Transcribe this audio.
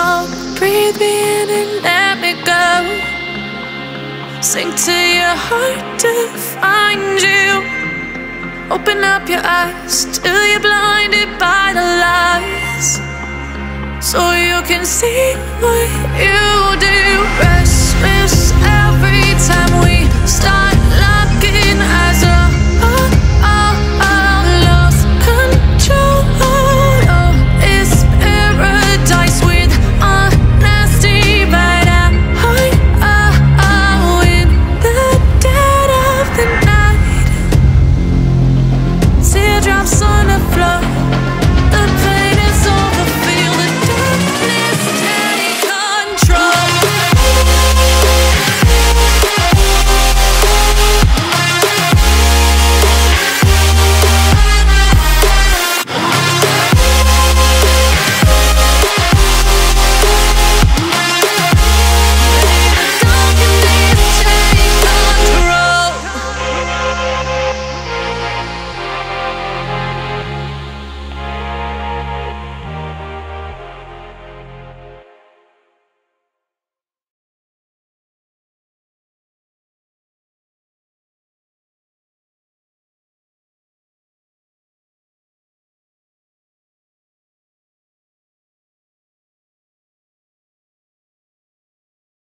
go. Breathe me in and let me go. Sink to your heart to find you. Open up your eyes till you're blinded by the lies, so you can see what you do. Restless every time we start